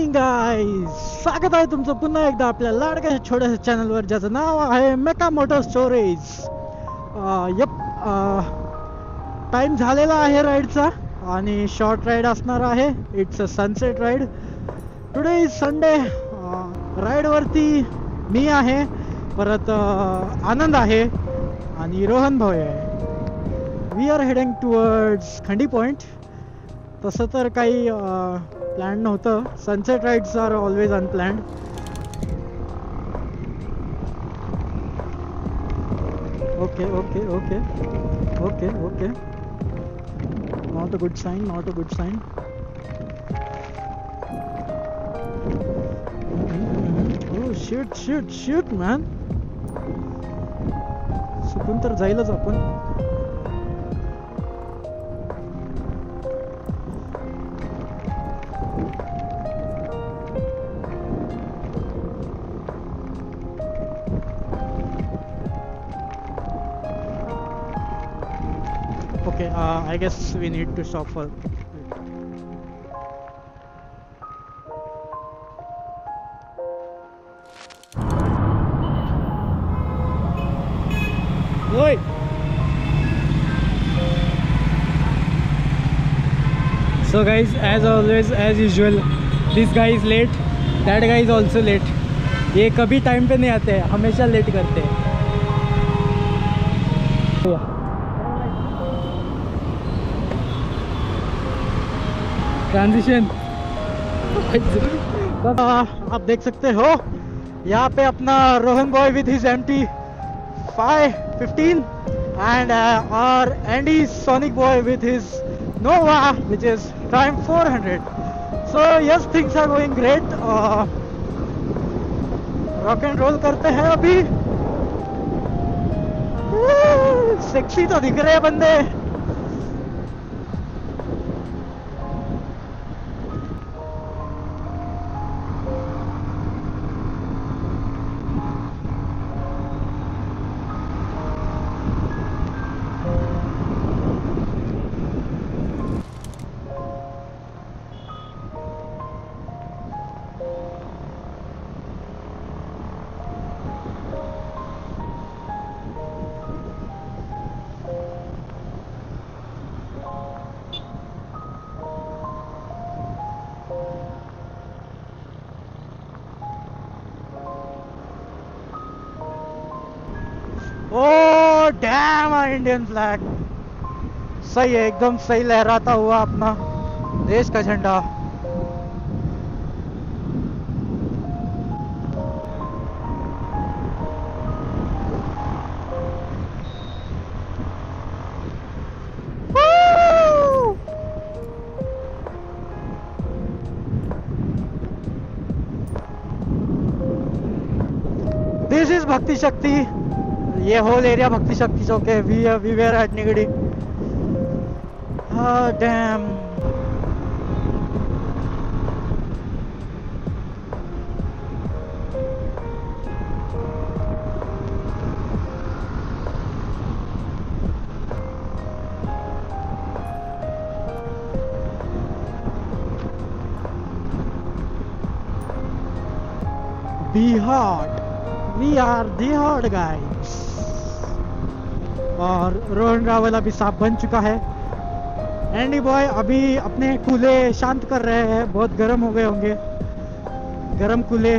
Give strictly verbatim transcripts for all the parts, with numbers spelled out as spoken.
Morning guys, स्वागत आहे तुमचं पुन्हा एकदा आपल्या लाडक्या छोट्याशा चॅनलवर, ज्याचं नाव आहे मेका मोटर स्टोरेज. यप, टाइम झालेला आहे राईडचा आणि शॉर्ट राईड असणार आहे. It's a sunset ride. Today is Sunday. राईडवरती मी आहे, परत आनंद आहे आणि रोहन भाऊ आहे. We are heading towards Khandi point. तसं तर काही प्लॅन नव्हतं. Sunset rides are always unplanned. Okay okay okay okay okay not a good sign, not a good sign. Oh shit shit shit man, चुकून तर जाईलच आपण. Okay, uh, I guess we need to stop for. Oi! So guys, as always, as usual, this guy is late, that guy is also late. ये कभी time पे नहीं आते, हमेशा late करते हैं. ट्रांजिशन. आप देख सकते हो यहाँ पे अपना Rohan boy with his M T five fifteen and और Andy sonic boy with his Nova which is prime four hundred. So yes, things are going great. Rock and roll करते हैं अभी. सेक्सी तो दिख रहे हैं बंदे. Oh damn, Indian flag. सही है, एकदम सही लहराता हुआ अपना देश का झंडा. दिस इज भक्ति शक्ति. ये होल एरिया भक्ति शक्ति चौक है. We we were at Nigdi. हाँ damn. Bihar, we are the hot guys. और रोहन रावल अभी साफ बन चुका है. एंडी बॉय अभी अपने कूले शांत कर रहे हैं. बहुत गर्म हो गए होंगे, गर्म कूले.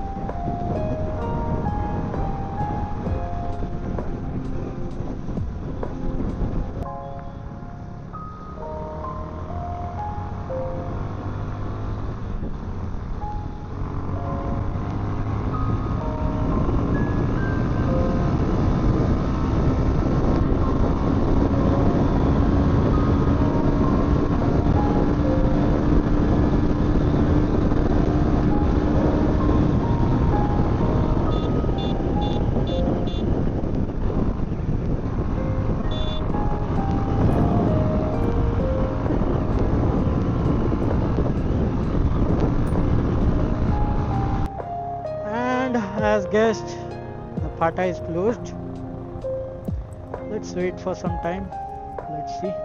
As guessed, the Fata is closed. Let's wait for some time. Let's see.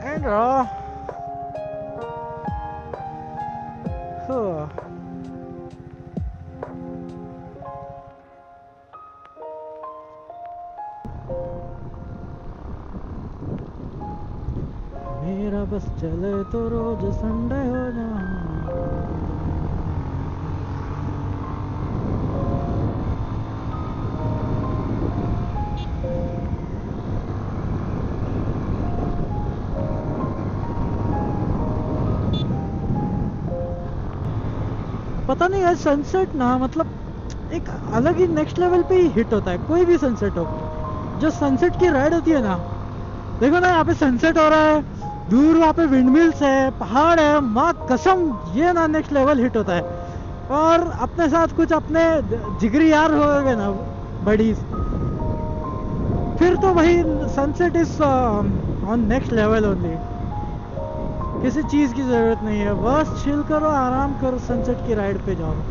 And uh, huh. मेरा बस चले तो रोज संडे हो जाए। पता नहीं यार, सनसेट ना मतलब एक अलग ही नेक्स्ट लेवल पे ही हिट होता है। कोई भी सनसेट हो, जो सनसेट की राइड होती है ना, देखो ना यहाँ पे सनसेट हो रहा है, दूर वहाँ पे विंडमिल्स है, पहाड़ है, माँ कसम ये ना नेक्स्ट लेवल हिट होता है। और अपने साथ कुछ अपने जिगरी यार हो गए ना बडीज, फिर तो वही sunset is on next level only. किसी चीज की जरूरत नहीं है, बस चिल करो, आराम करो, सनसेट की राइड पे जाओ।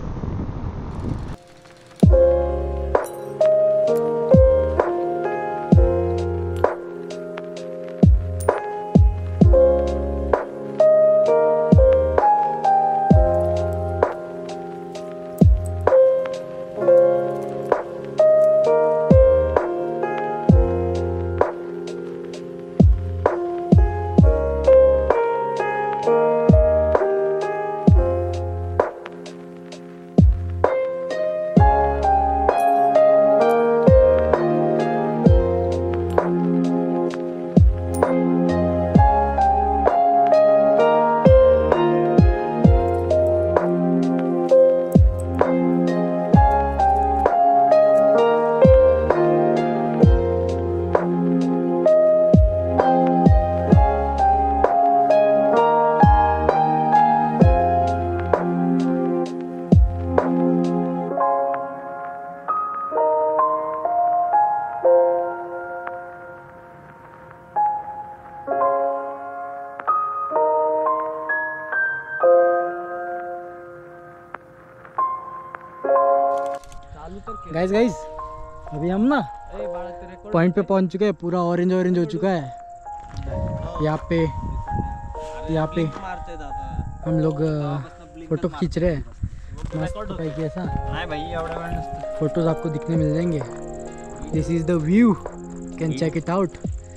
गाइस गाइस अभी हम ना पॉइंट पे पहुंच चुके हैं। पूरा ऑरेंज ऑरेंज हो चुका है। यहाँ पे यहाँ पे हम लोग फोटो खींच रहे हैं। मस्त पैकी ऐसा फोटोज आपको दिखने मिल जाएंगे। This is the view, can check it out.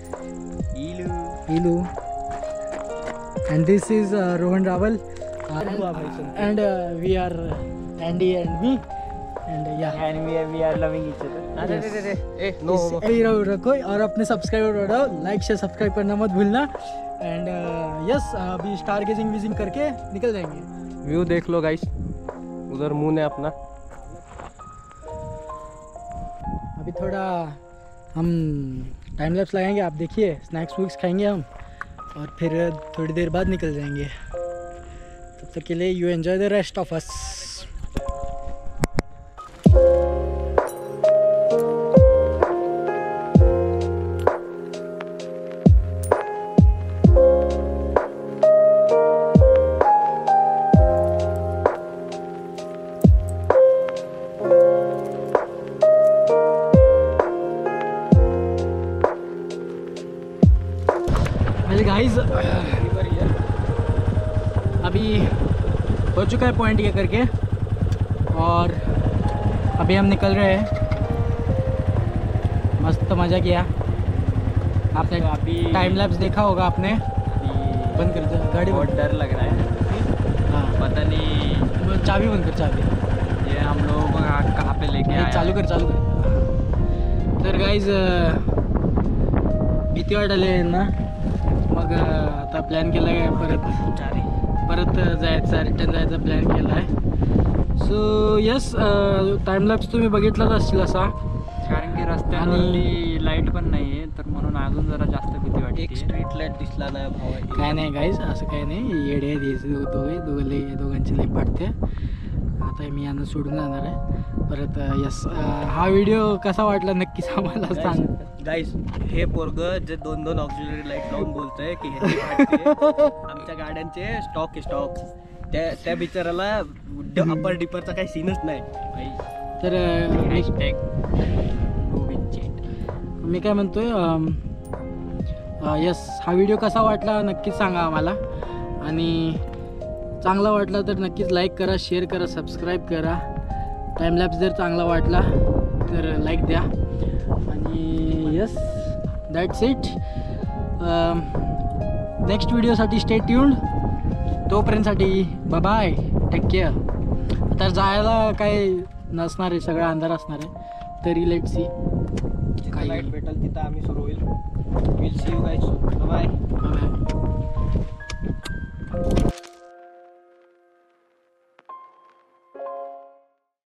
इलू and this is Rohan Rawal and we are Andy and me and yeah and we are, we are loving each other. Yes. अरे अरे ए नो नो रखो और अपने सब्सक्राइबर बढ़ाओ, like share subscribe करना मत भूलना। एंड यस अभी स्टार गेजिंग विजिंग करके निकल जाएंगे। व्यू देख लो गाइस, उधर मून है अपना। अभी थोड़ा हम टाइम लैप्स लगाएंगे, आप देखिए, स्नैक्स वुक्स खाएंगे हम और फिर थोड़ी देर बाद निकल जाएंगे। तब तक के लिए you enjoy the rest of us. Guys अभी हो चुका है पॉइंट ये करके और अभी हम निकल रहे हैं। मस्त मज़ा किया। आपने अभी टाइम लैप्स देखा होगा आपने। बंद कर दो गाड़ी, बहुत डर लग रहा है। हाँ पता नहीं, चाबी बंद कर, चाबी ये हम लोगों को कहाँ पे लेके आया। चालू कर चालू कर तर गाइज भीती वाटायला ना, मग आता प्लॅन केला आहे परत परत जायचा, रिटर्न जायचा प्लॅन केला आहे। सो यस टाइम लॅप्स तुम्ही बघितलाच असतील असा, कारण की रस्त्याने लाईट पण नाही आहे, तर म्हणून अजून जरा जास्त भीती वाटते। एक स्ट्रीट लाईट दिसला नाही भावा। काय नाही गाईज, असं काय नाही, येडे आहेत दोघे दोघे दोघांची लई पाडते। आता मी यांना सोडून जाणार आहे परत। यस हा व्हिडिओ कसा वाटला नक्कीच आम्हाला सांग गाईस। हे पोरग जे दोन दोन ऑक्सिलरी लाईट लावून बोलतंय की आमच्या गाड्यांचे स्टॉक स्टॉक, त्या त्या बिचाराला अपर डिपरचा काही सीनच नाही। तर मी काय म्हणतोय, यस हा व्हिडिओ कसा वाटला नक्कीच सांगा आम्हाला, आणि चांगला वाटला तर नक्कीच लाईक करा, शेअर करा, सबस्क्राईब करा. टाईमलॅप्स जर चांगला वाटला तर लाईक द्या. आणि यस दॅट्स इट. नेक्स्ट व्हिडिओसाठी स्टे ट्यून्ड. तोपर्यंतसाठी बाय बाय, टेक केअर. आता जायला काय नसणार आहे, सगळं अंधार असणार आहे, तरी लेट सी काय लाईट भेटेल तिथं आम्ही सुरू होईल. Will see you guys. Bye bye.